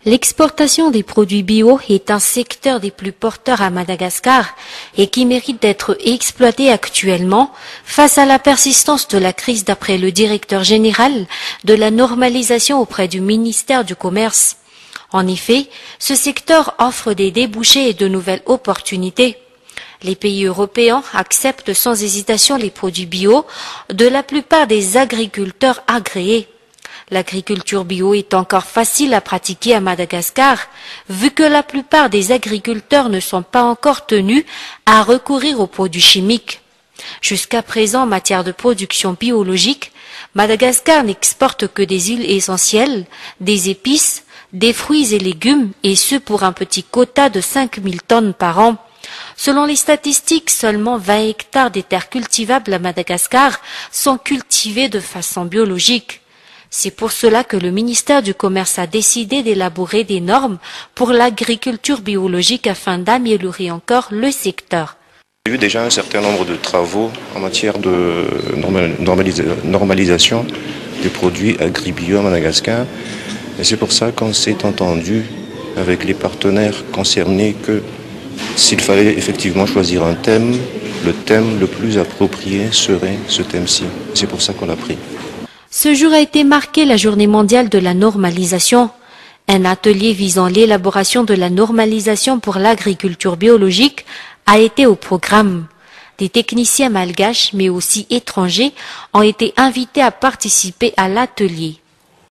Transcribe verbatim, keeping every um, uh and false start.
L'exportation des produits bio est un secteur des plus porteurs à Madagascar et qui mérite d'être exploité actuellement face à la persistance de la crise d'après le directeur général de la normalisation auprès du ministère du Commerce. En effet, ce secteur offre des débouchés et de nouvelles opportunités. Les pays européens acceptent sans hésitation les produits bio de la plupart des agriculteurs agréés. L'agriculture bio est encore facile à pratiquer à Madagascar, vu que la plupart des agriculteurs ne sont pas encore tenus à recourir aux produits chimiques. Jusqu'à présent, en matière de production biologique, Madagascar n'exporte que des huiles essentielles, des épices, des fruits et légumes, et ce pour un petit quota de cinq mille tonnes par an. Selon les statistiques, seulement vingt hectares des terres cultivables à Madagascar sont cultivés de façon biologique. C'est pour cela que le ministère du Commerce a décidé d'élaborer des normes pour l'agriculture biologique afin d'améliorer encore le secteur. J'ai vu déjà un certain nombre de travaux en matière de normalisation des produits agri-bio à Madagascar. Et c'est pour ça qu'on s'est entendu avec les partenaires concernés que s'il fallait effectivement choisir un thème, le thème le plus approprié serait ce thème-ci. C'est pour ça qu'on l'a pris. Ce jour a été marqué la journée mondiale de la normalisation. Un atelier visant l'élaboration de la normalisation pour l'agriculture biologique a été au programme. Des techniciens malgaches, mais aussi étrangers, ont été invités à participer à l'atelier.